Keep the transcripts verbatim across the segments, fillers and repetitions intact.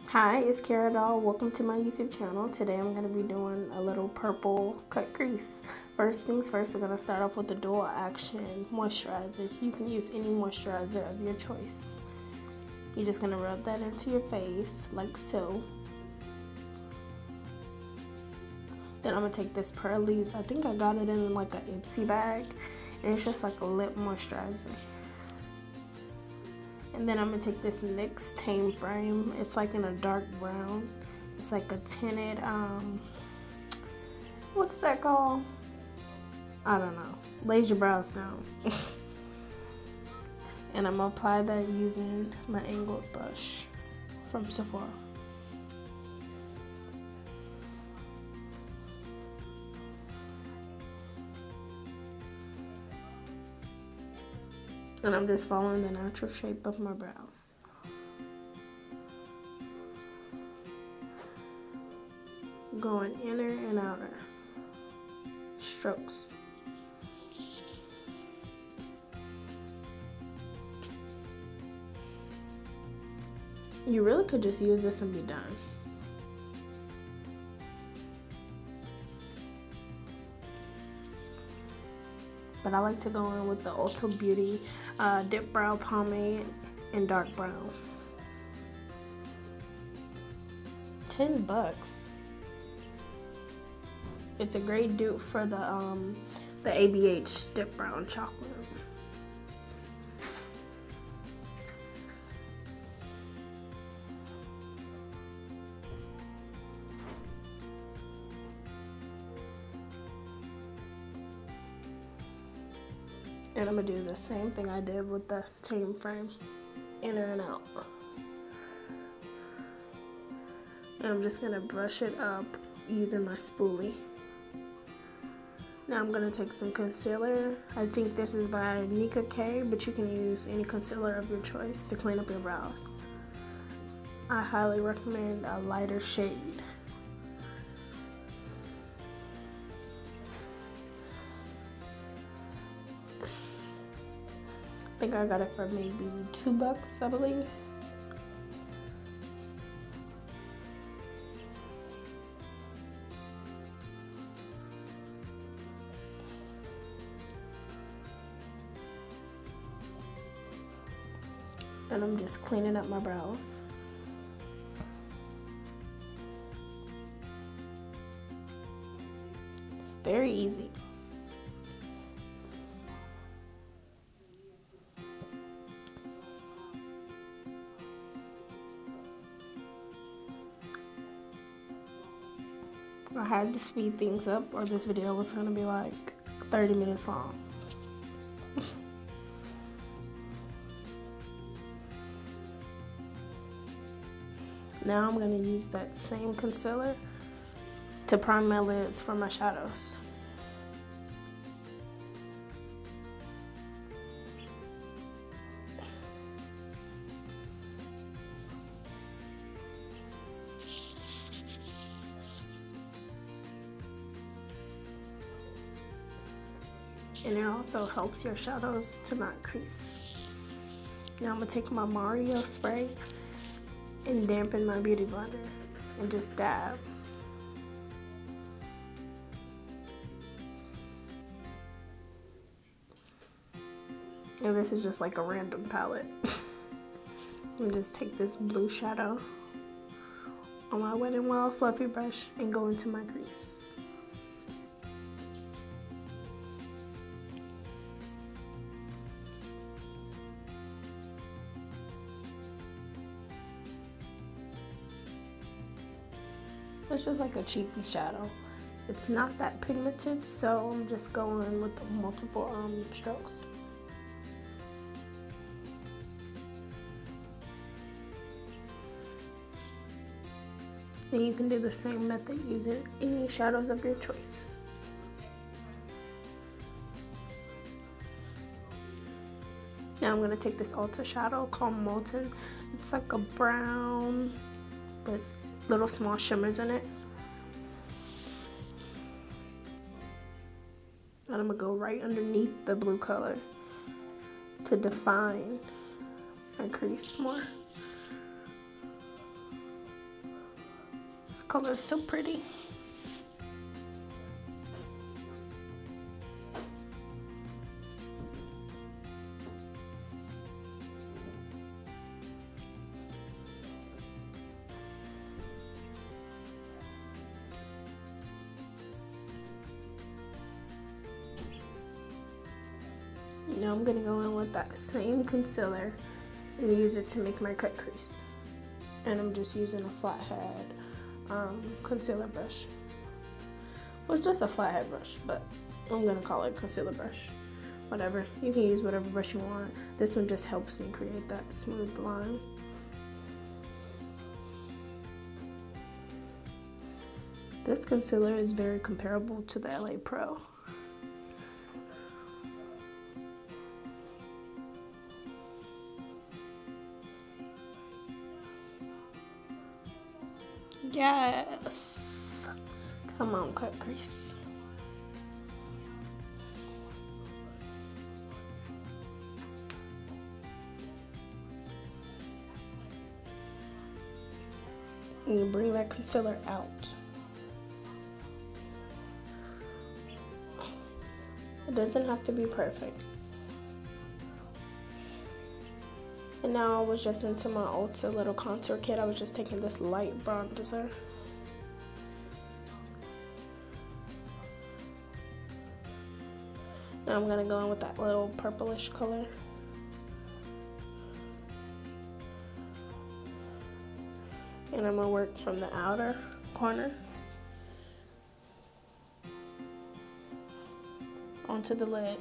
Hi, it's Kara Doll. Welcome to my YouTube channel. Today I'm going to be doing a little purple cut crease. First things first, we're going to start off with the Dual Action Moisturizer. You can use any moisturizer of your choice. You're just going to rub that into your face like so. Then I'm going to take this Purlisse. I think I got it in like a Ipsy bag. And it's just like a lip moisturizer. And then I'm gonna take this NYX Tame Frame. It's like in a dark brown. It's like a tinted, um, what's that called? I don't know. Lays your brows down. And I'm gonna apply that using my angled brush from Sephora. And I'm just following the natural shape of my brows. Going inner and outer strokes. You really could just use this and be done. But I like to go in with the Ulta Beauty uh, Dip Brow Pomade in dark brown. Ten bucks. It's a great dupe for the um, the A B H Dip Brown Chocolate. And I'm gonna do the same thing I did with the Tame Frame, inner and out. And I'm just gonna brush it up using my spoolie. Now I'm gonna take some concealer. I think this is by Nicka K, but you can use any concealer of your choice to clean up your brows. I highly recommend a lighter shade. I think I got it for maybe two bucks, I believe. And I'm just cleaning up my brows. It's very easy. I had to speed things up or this video was gonna be like thirty minutes long. Now I'm gonna use that same concealer to prime my lids for my shadows. And it also helps your shadows to not crease. Now I'm gonna take my Mario spray and dampen my beauty blender and just dab. And this is just like a random palette. And just take this blue shadow on my Wet n Wild fluffy brush and go into my crease. It's just like a cheapy shadow. It's not that pigmented, so I'm just going with the multiple um, strokes. And you can do the same method using any shadows of your choice. Now I'm gonna take this Ulta shadow called Molten. It's like a brown, but little small shimmers in it. And I'm gonna go right underneath the blue color to define my crease more. This color is so pretty. Now I'm gonna go in with that same concealer and use it to make my cut crease. And I'm just using a flathead um, concealer brush. Well, it's just a flathead brush, but I'm gonna call it concealer brush. Whatever, you can use whatever brush you want. This one just helps me create that smooth line. This concealer is very comparable to the L A Pro. Yes. Come on, cut crease. And you bring that concealer out. It doesn't have to be perfect. And now I was just into my Ulta little contour kit. I was just taking this light bronzer. Now I'm gonna go in with that little purplish color. And I'm gonna work from the outer corner onto the lid.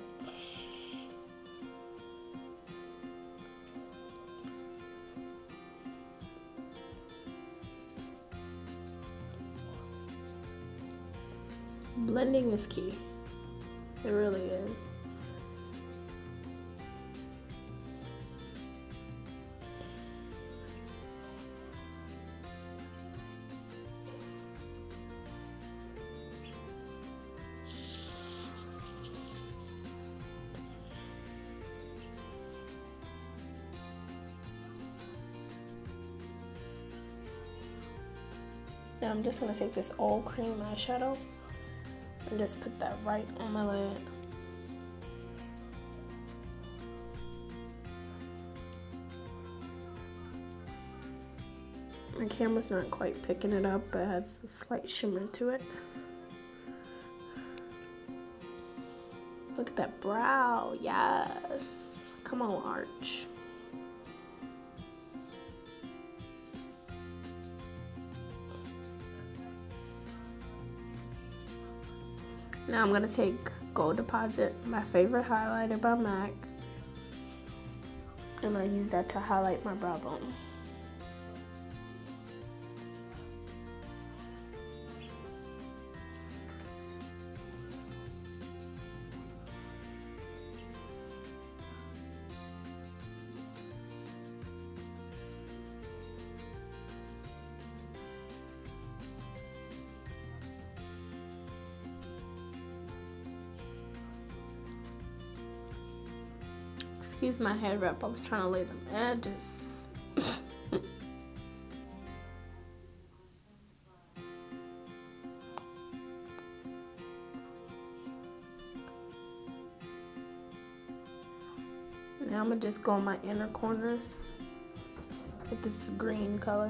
Blending is key. It really is. Now I'm just going to take this old cream eyeshadow and just put that right on my lid. My camera's not quite picking it up, but it has a slight shimmer to it. Look at that brow, yes. Come on, arch. Now I'm gonna take Gold Deposit, my favorite highlighter by MAC, and I use that to highlight my brow bone. Excuse my head wrap, I was trying to lay them edges. Now I'm gonna just go on my inner corners with this green color.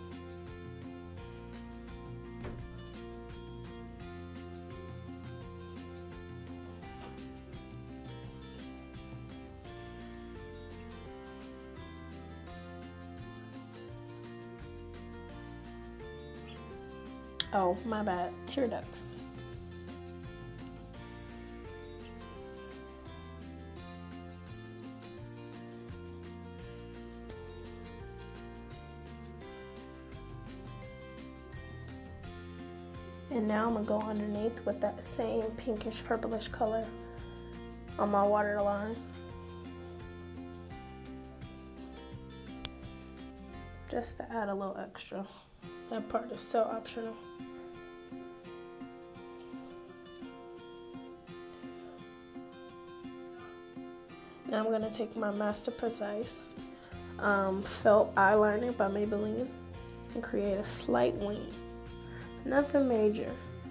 Oh, my bad, tear ducts. And now I'm gonna go underneath with that same pinkish purplish color on my waterline. Just to add a little extra. That part is so optional. Now I'm gonna take my Master Precise um, felt eyeliner by Maybelline and create a slight wing. Nothing major.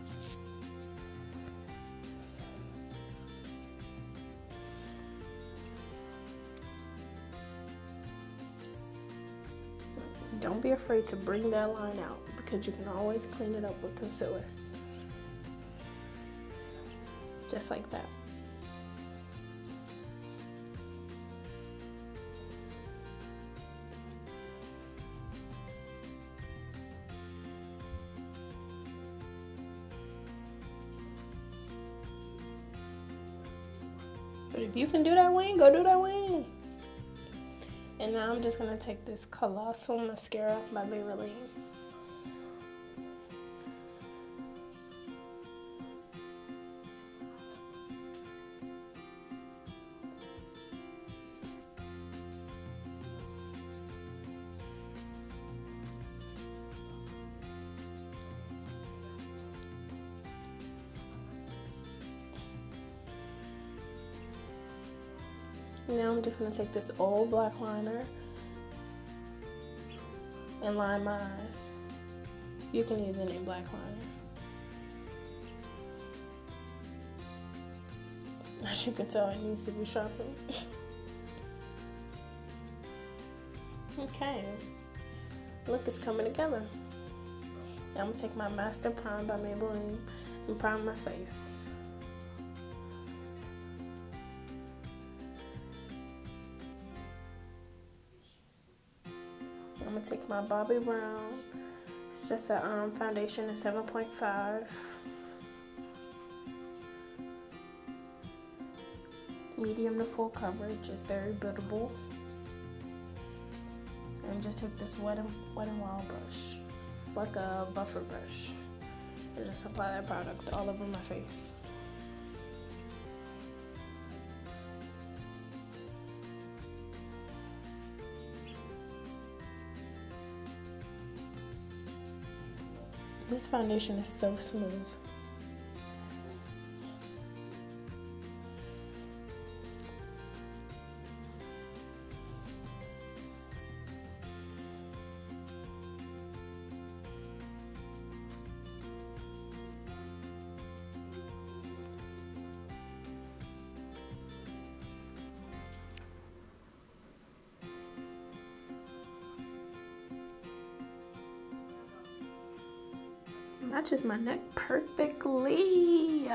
Don't be afraid to bring that line out because you can always clean it up with concealer. Just like that. But if you can do that wing, go do that wing. And now I'm just gonna take this Colossal Mascara by Maybelline. Now I'm just going to take this old black liner and line my eyes. You can use any black liner. As you can tell, it needs to be sharpened. Okay, look, it's coming together. Now I'm going to take my Master Prime by Maybelline and prime my face. I'm gonna take my Bobbi Brown. It's just a um, foundation in seven point five. Medium to full coverage. It's very buildable. And just take this Wet n Wet n Wild brush. It's like a buffer brush. And just apply that product all over my face. This foundation is so smooth. Matches my neck perfectly.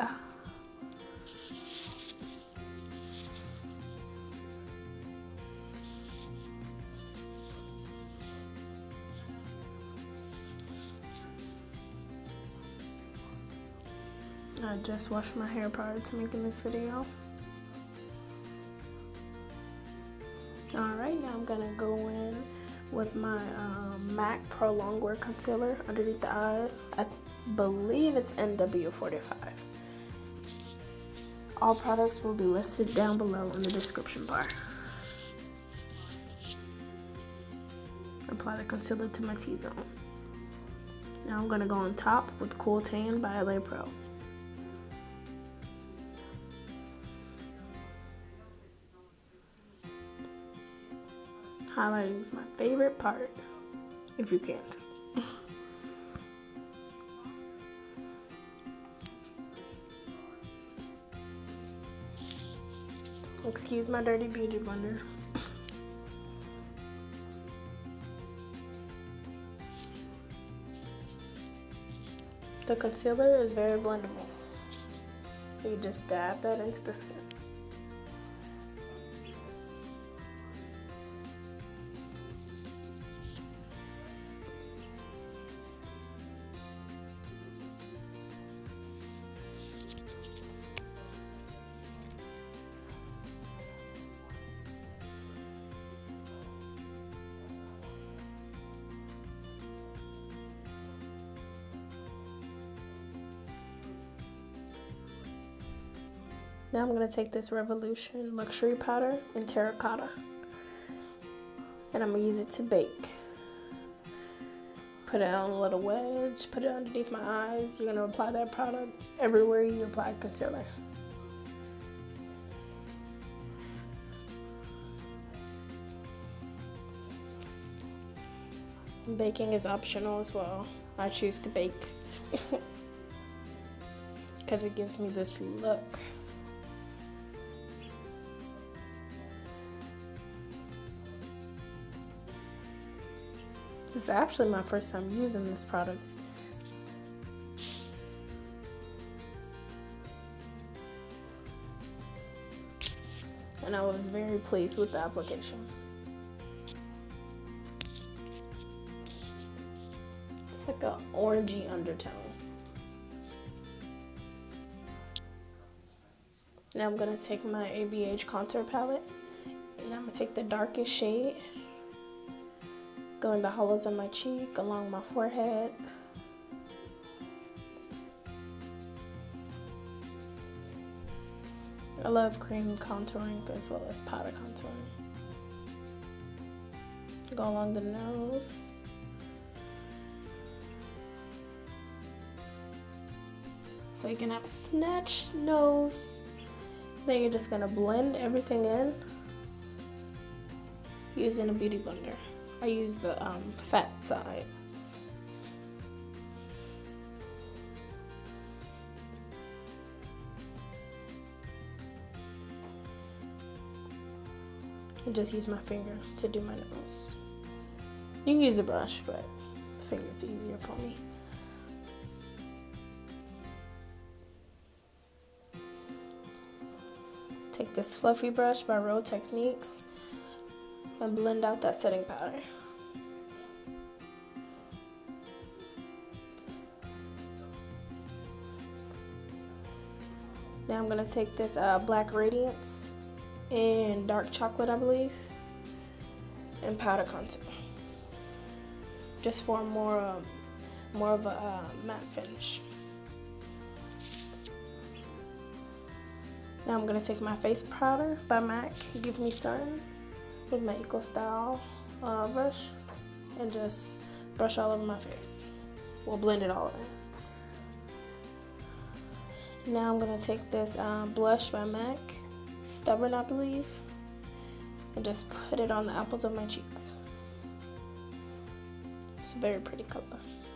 I just washed my hair prior to making this video. Alright, now I'm gonna go in with my um, MAC Pro Longwear Concealer underneath the eyes. I believe it's N W forty-five. All products will be listed down below in the description bar. Apply the concealer to my T-zone. Now I'm going to go on top with Cool Tan by L A Pro. Highlighting is my favorite part, if you can't. Excuse my dirty beauty blender. The concealer is very blendable. You just dab that into the skin. Now I'm going to take this Revolution Luxury Powder in Terracotta, and I'm going to use it to bake. Put it on a little wedge, put it underneath my eyes. You're going to apply that product everywhere you apply concealer. baking is optional as well. I choose to bake because it gives me this look. This is actually my first time using this product. And I was very pleased with the application. It's like an orangey undertone. Now I'm gonna take my A B H contour palette and I'm gonna take the darkest shade, go in the hollows of my cheek, along my forehead. I love cream contouring as well as powder contouring. Go along the nose. So you can have a snatched nose. Then you're just gonna blend everything in using a beauty blender. I use the um, fat side. I just use my finger to do my nose. You can use a brush, but the finger's easier for me. Take this fluffy brush by Real Techniques and blend out that setting powder. Now I'm gonna take this uh, Black Radiance in dark chocolate, I believe, and powder contour, just for more, uh, more of a uh, matte finish. Now I'm gonna take my face powder by MAC, Give Me Sun, with my Eco Style uh, brush, and just brush all over my face. We'll blend it all in. Now I'm gonna take this um, blush by MAC, Stubborn, I believe, and just put it on the apples of my cheeks. It's a very pretty color.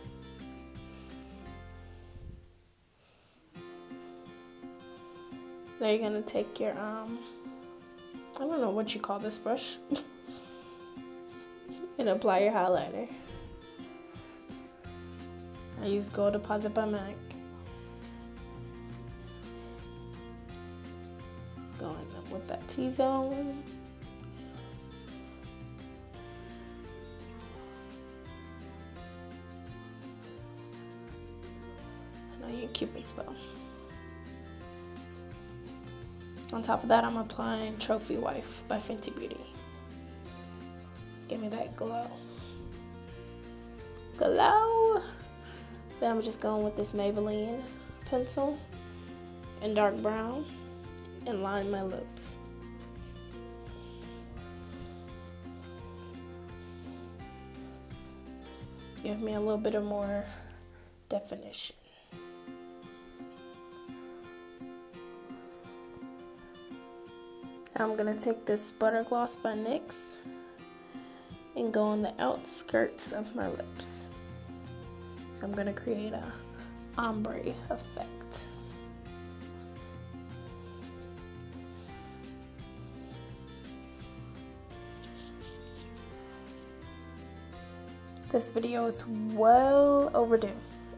Now you're gonna take your um I don't know what you call this brush and apply your highlighter. I use Gold Deposit by MAC. Going up with that T-zone. Now your Cupid's bow. On top of that, I'm applying Trophy Wife by Fenty Beauty. Give me that glow. Glow! Then I'm just going with this Maybelline pencil in dark brown and line my lips. Give me a little bit of more definition. I'm gonna take this Butter Gloss by NYX and go on the outskirts of my lips. I'm gonna create a ombre effect. This video is well overdue.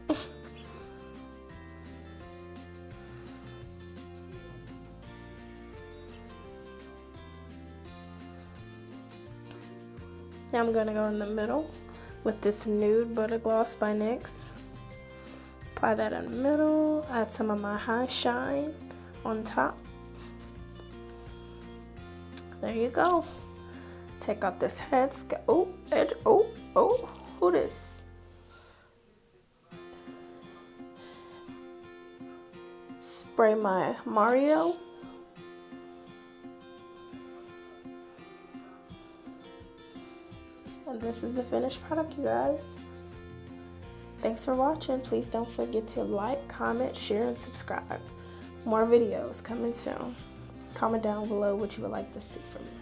Now I'm going to go in the middle with this Nude Butter Gloss by NYX. Apply that in the middle. Add some of my High Shine on top. There you go. Take out this head scout. Oh, edge. Oh, oh. Who this? Spray my Mario. And this is the finished product, you guys. Thanks for watching. Please don't forget to like, comment, share, and subscribe. More videos coming soon. Comment down below what you would like to see from me.